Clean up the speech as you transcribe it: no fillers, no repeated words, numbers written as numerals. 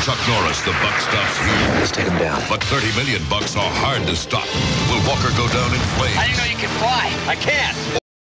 Chuck Norris, the buck stops here. Let's take him down. But 30 million bucks are hard to stop. Will Walker go down in flames? I didn't know you could fly. I can't.